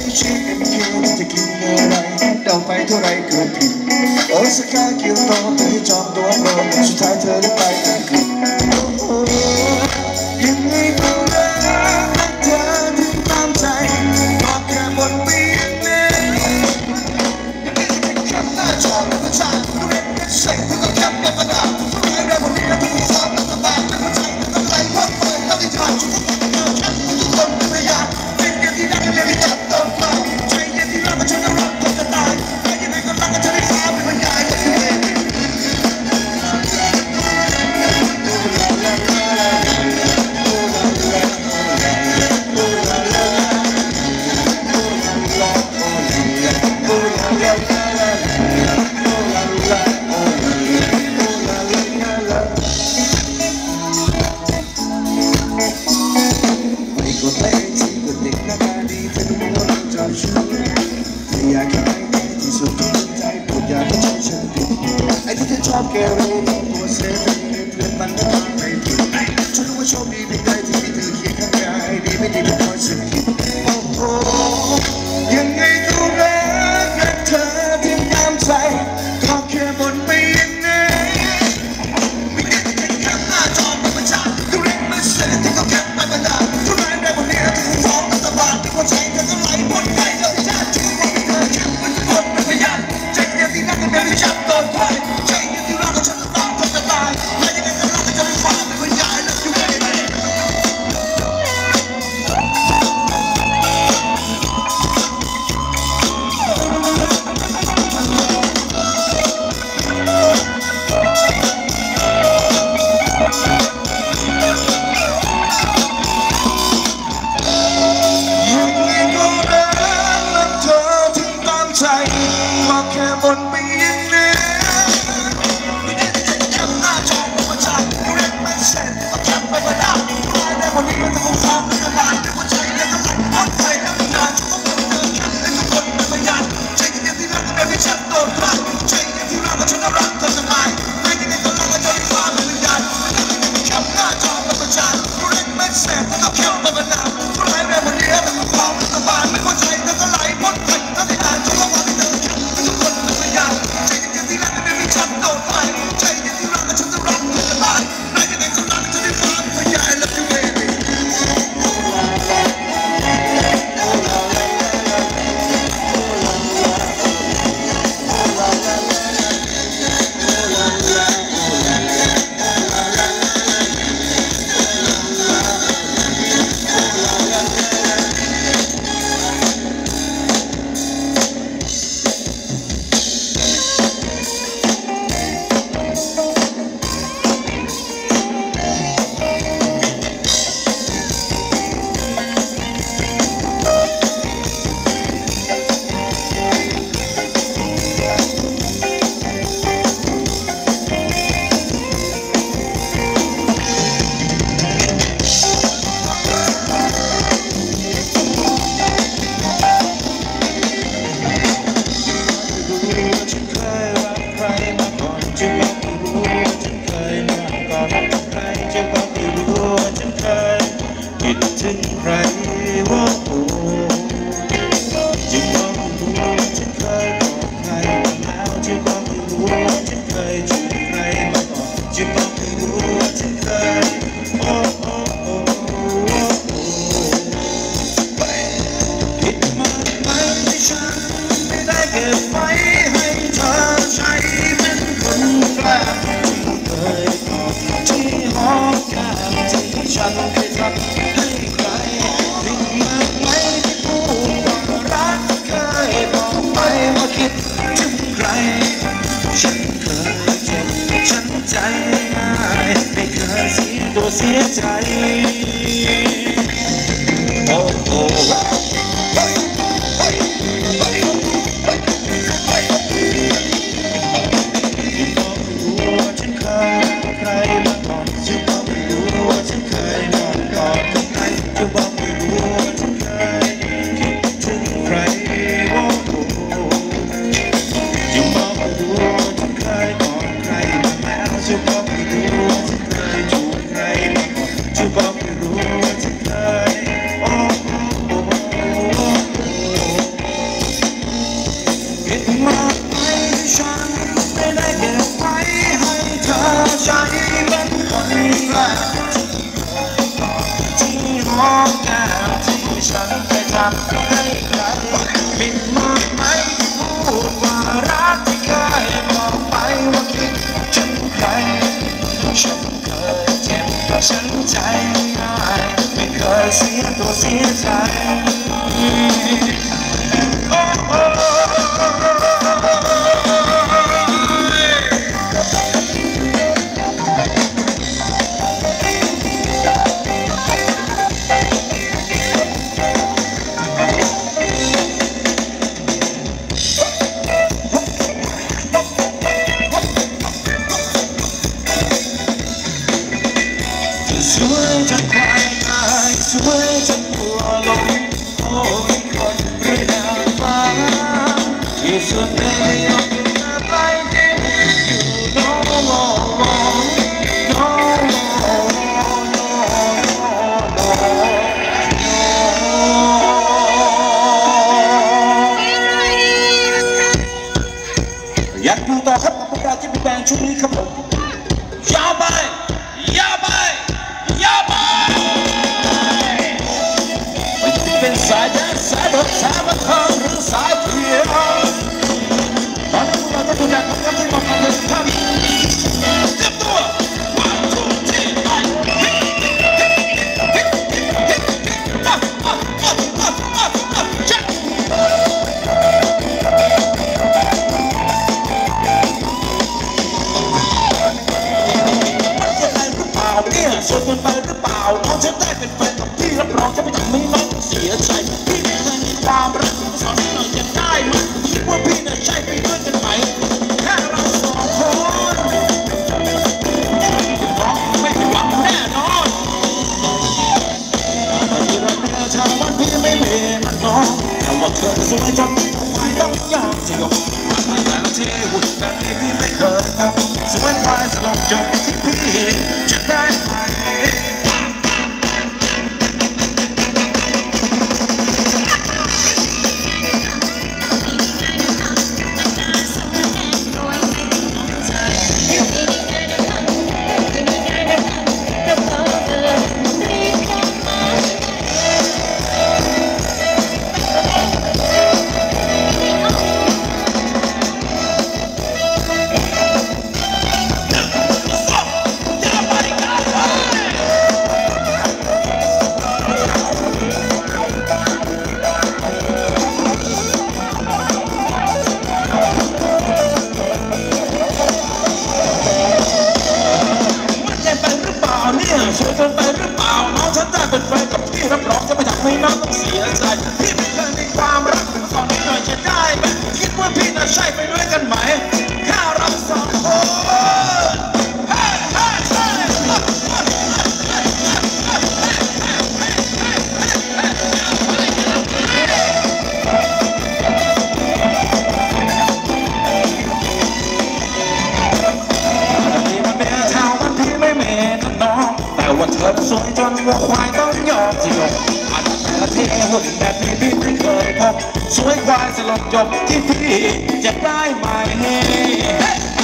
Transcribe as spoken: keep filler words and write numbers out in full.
ชีเอ็มคิวจะกินอะไรเดาไปเท่าไรเกินผิดโอ้สกาเกี่ยวโตเธอให้จองตัวโปรสุดท้ายเธอได้ไปอังกฤษยังไงก็รักเธอถึงตามใจก็แค่บนเตียงนี้แคปหน้าจอแล้วก็ชาดูเด็กกันเสกแล้วก็แคปเป็นประดับทุกอย่างได้หมดนี้แล้วทุกสอบแล้วก็บางแล้วก็ใจแล้วก็ไหลพัดไปแล้วที่ทางชุดแคปทุกคนเป็นพยานเป็นอย่างที่ได้ไม่ได้จับต้องไปใจเย็นที่รักมันฉันจะรักคนจะตายแต่ยังไงก็รักกันจะได้ฟ้าเป็นพยานกันเองอยากให้ที่สุดใจปวดอยากให้ฉันผิดไอ้ที่เธอชอบแกเรตัวเซฟเพื่อนมันไม่มาไม่ผิดฉันรู้ว่าโชคดีเพียงใดที่มีเธอเคียงข้างกายดีไม่ดีเป็นคอยสกิดโอ้โหยังไงก็รักและเธอที่ตามใจก็แค่บนไปยังไงไม่ได้เป็นแค่หน้าจอประจานก็เรียกมาเสร็จที่ก็แค่ไม่บรรดาทุกรายได้บนนี้ทุกฟ้องรัฐบาลที่หัวใจเธอก็ไหลหมดไปแล้วที่ชาติชั่วไม่จับโดนใครใจยังที่รักก็ฉันจะต้องทนจะตายและยังไงก็รักก็จะไม่ฟังไม่บรรยายและอยู่ไม่ได้ยังไงก็รักและเธอถึงตามใจมาแค่บนไปวันนี้มันจะคงฟ้องรัฐบาลแต่ว่าใจเนี่ยก็ไหลหมดไปแล้วนานจะต้องเดินเดินกันและทุกคนเป็นพยานใจเย็นที่รักก็ไม่ชัดโดนใครใจเย็นที่รักก็ฉันจะรักเธอสบายไม่ยังไงก็รักก็จะไม่ฟ้าเป็นพยานแคปหน้าจอเป็นประจานรู้เล็กไม่แสบก็แคปเป็นประนามรู้ไรแม่วันนี้มันคงฟ้องรัฐบาลไม่เข้าใจเธอก็ไหลหมดไปแล้วที่นานจะต้องวันนี้เธอทุกคนเป็นพยานใจเย็นที่รักก็ไม่ชัดโดนใครใจเย็นที่รักก็ฉันจะรักเธอสบายไม่ยังไงก็รักก็จะไม่ฟ้าเป็นพยานและที่เวคิดถึงใครว่าโอ้จึงบอกไม่รู้ว่าฉันเคยบอกใครมาแล้วจึงบอกไม่รู้ว่าฉันเคยจูบใครมาก่อนจึงบอกไม่รู้ว่าฉันเคยโอ้โอ้โอ้โอ้โอ้คิดมาไหมที่ฉันไม่ได้เก็บไว้ให้เธอใช้เป็นคนแปลกที่เคยบอกที่หอมแก้มที่ฉันเคยทำคิดถึงใครฉันเคยเจ็บฉันใจง่ายไม่เคยเสียตัวเสียใจโอ้โอ้จึงบอกไม่รู้ว่าฉันเคยใครมาก่อนจึงบอกไม่รู้ว่าฉันเคยนอนกอดกับใครจึงบอกไม่รู้ว่าฉันเคยคิดถึงใครโอ้โอ้จึงบอกไม่รู้ว่าฉันเคยกอดใครมาแล้วจึงบอกไม่รู้ว่าฉันเคยจูบใครมาก่อนจึงบอกไม่รู้ที่ฉันเคยทำให้ใครผิดมากไหมที่พูดว่ารักที่เคยบอกไปว่าคิดฉันใครฉันเคยเจ็บฉันใจง่ายไม่เคยเสียตัวเสียใจสวยจนควายตายสวยจนหัวลงโอ้ยคนเรื่องฟ้าที่สุดในโลกจะไปที่อยู่โน่โน่โน่โน่โน่อยากดูต่อครับประกาศที่เป็นแบงค์ชุดนี้ครับผมยาวไปยาวไปเป็นสายแดนสายบดสายบันเทิงหรือสายเพียงตอนนี้เราจะดูจากของกันที่บอกกันเลยครับเตรียมตัว one two three four อ่ะอ่ะอ่ะอ่ะอ่ะอ่ะเช็คมันจะได้หรือเปล่าเนี่ยส่วนมันไปหรือเปล่าน้องจะได้เป็นแฟนกับพี่รับรองจะไม่ทำให้น้องเสียใจพี่ไม่เคยมีความรักสอนให้หน่อยจะได้ไหมคิดว่าพี่น่ะใช่ไปด้วยกันไหมแค่เราสองคนน้องไม่ผิดหวังแน่นอนที่เราไม่ทำวันพี่ไม่เมมันน้องแต่ว่าเธอสวยจนไม่ต้องยอมจะยอมมาแต่ละทีหุ่นแบบนี้พี่ไม่เคยทำสวยไปสลบจบที่พี่จะได้ไหมสวยเกินไปหรือเปล่าน้องฉันได้เป็นแฟนกับพี่รับรองจะไม่ทำให้น้องต้องเสียใจพี่ไม่เคยมีความรักสอนนิดหน่อยจะได้ไหมคิดว่าพี่น่ะใช่ไปด้วยกันไหมแค่เราสองคนว่าเธอสวยจนวัวควายต้องยอมสยบอันแต่ละทีหุ่นแบบนี้พี่ไม่เคยพบสวยควายสลบจบที่พี่จะได้ไหม